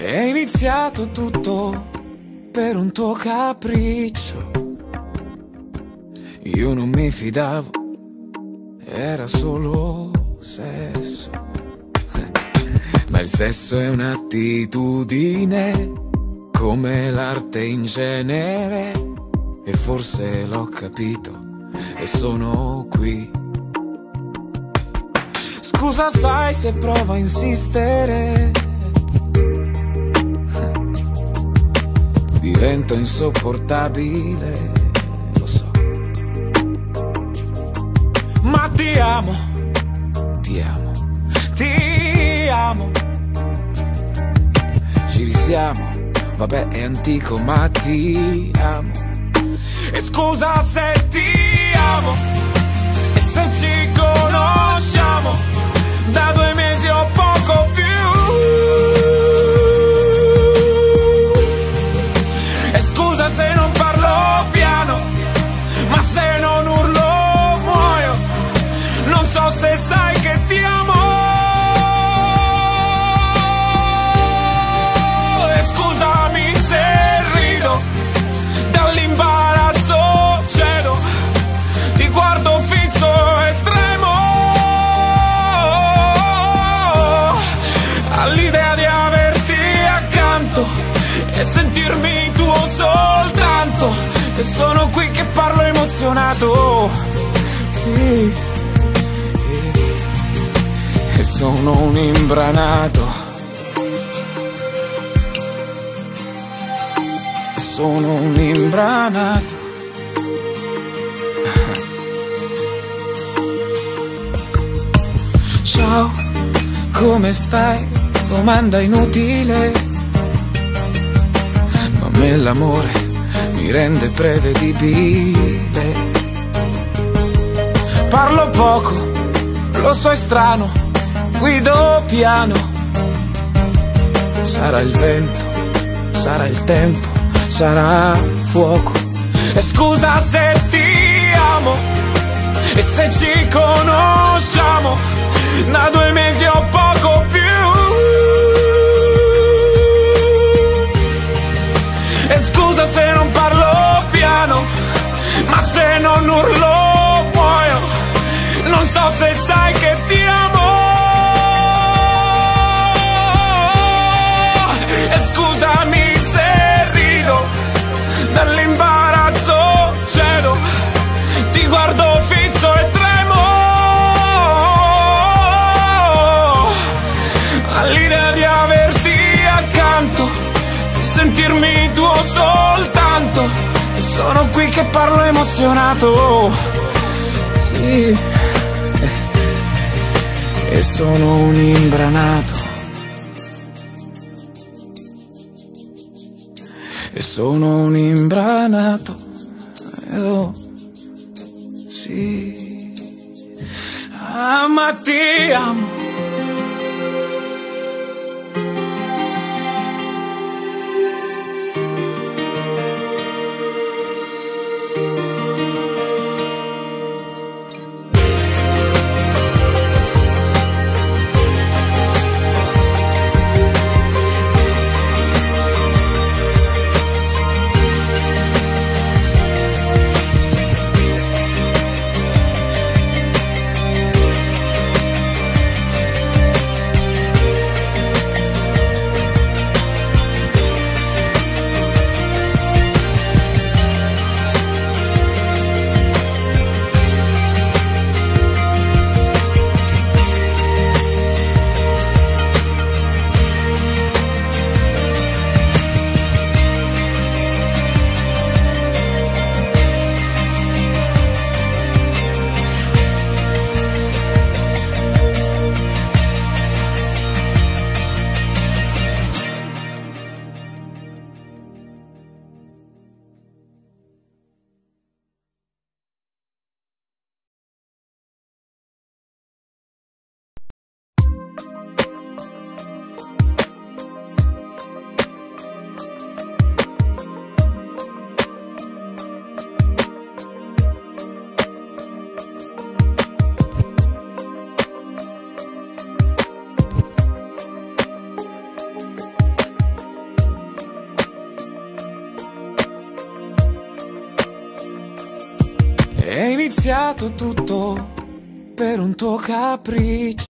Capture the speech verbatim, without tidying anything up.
È iniziato tutto per un tuo capriccio. Io non mi fidavo, era solo sesso. Ma il sesso è un'attitudine, come l'arte in genere. E forse l'ho capito e sono qui. Scusa, sai se provo a insistere, divento insopportabile, lo so. Ma ti amo, ti amo, ti amo. Ci risiamo, vabbè è antico ma ti amo. E scusa se ti amo, e se ci conosciamo da due mesi o poco più. E scusa se non parlo piano, ma se non urlo muoio. Non so se sai che ti amo. E scusami se rido, dall'imbarazzo cedo, ti guardo fisso e tremo all'idea di averti accanto e sentirmi tuo soltanto. E sono qui che parlo emozionato, sì. E sono un imbranato, e sono un imbranato. Ciao, come stai? Domanda inutile, ma a me l'amore mi rende prevedibile. Parlo poco, lo so è strano, guido piano. Sarà il vento, sarà il tempo, sarà fuoco. E scusa se ti amo, e se ci conosciamo da due mesi o poco più. E scusa se non parlo piano, ma se non urlo muoio. Non so se sai che ti amo. E scusami se rido, dall'imbarazzo cedo, ti guardo fisso e tremo all'idea di averti accanto, sentirmi tuo soltanto. E sono qui che parlo emozionato, sì. E sono un imbranato, e sono un imbranato, oh, sì. Ah, ma ti amo. È iniziato tutto per un tuo capriccio.